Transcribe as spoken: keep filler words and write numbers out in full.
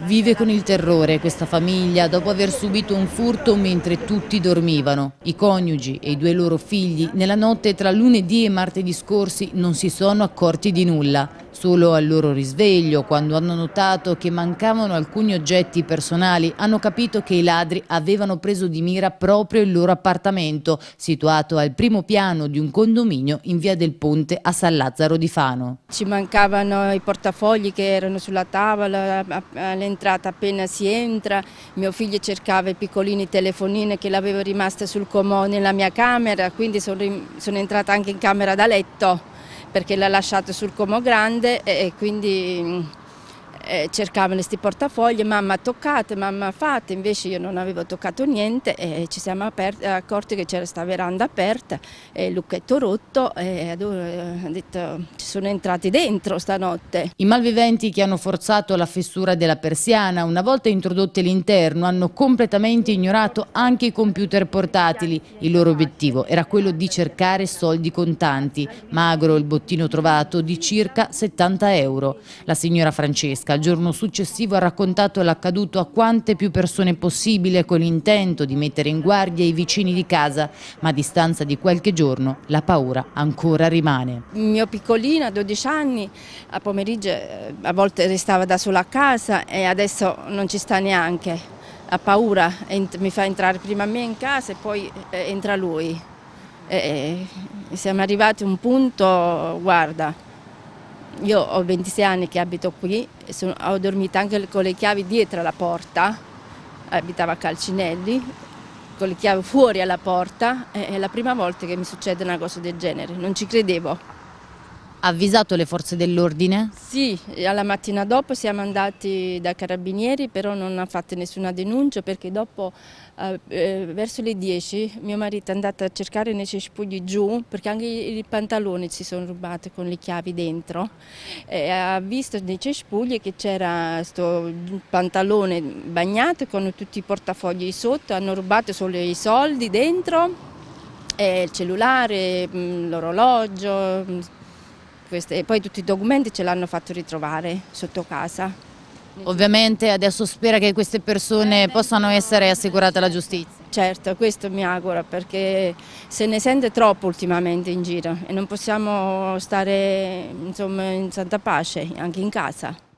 Vive con il terrore questa famiglia dopo aver subito un furto mentre tutti dormivano. I coniugi e i due loro figli nella notte tra lunedì e martedì scorsi non si sono accorti di nulla. Solo al loro risveglio, quando hanno notato che mancavano alcuni oggetti personali, hanno capito che i ladri avevano preso di mira proprio il loro appartamento, situato al primo piano di un condominio in via del Ponte a San Lazzaro di Fano. Ci mancavano i portafogli che erano sulla tavola, all'entrata appena si entra, mio figlio cercava i piccolini telefonini che l'avevo rimasta sul comò nella mia camera, quindi sono, sono entrata anche in camera da letto perché l'ha lasciato sul comò grande e quindi eh, cercavano questi portafogli, mamma toccate, mamma fate, invece io non avevo toccato niente e ci siamo aperti, accorti che c'era questa veranda aperta e il lucchetto rotto e ha detto ci sono entrati dentro stanotte. I malviventi che hanno forzato la fessura della persiana, una volta introdotte all'interno, hanno completamente ignorato anche i computer portatili. Il loro obiettivo era quello di cercare soldi contanti. Magro il bottino trovato di circa settanta euro. La signora Francesca il giorno successivo ha raccontato l'accaduto a quante più persone possibile con l'intento di mettere in guardia i vicini di casa, ma a distanza di qualche giorno la paura ancora rimane. Il mio piccolino a dodici anni a pomeriggio a volte restava da sola a casa e adesso non ci sta neanche, ha paura, mi fa entrare prima me in casa e poi entra lui. E siamo arrivati a un punto, guarda, io ho ventisei anni che abito qui, sono, ho dormito anche con le chiavi dietro la porta, abitavo a Calcinelli, con le chiavi fuori alla porta, è la prima volta che mi succede una cosa del genere, non ci credevo. Ha avvisato le forze dell'ordine? Sì, alla mattina dopo siamo andati dai carabinieri, però non ha fatto nessuna denuncia perché dopo eh, eh, verso le dieci mio marito è andato a cercare nei cespugli giù perché anche i, i pantaloni si sono rubati con le chiavi dentro e ha visto nei cespugli che c'era questo pantalone bagnato con tutti i portafogli sotto, hanno rubato solo i soldi dentro, e il cellulare, l'orologio. E poi tutti i documenti ce l'hanno fatto ritrovare sotto casa. Ovviamente adesso spera che queste persone possano essere assicurate alla giustizia. Certo, questo mi auguro perché se ne sente troppo ultimamente in giro e non possiamo stare insomma, in santa pace anche in casa.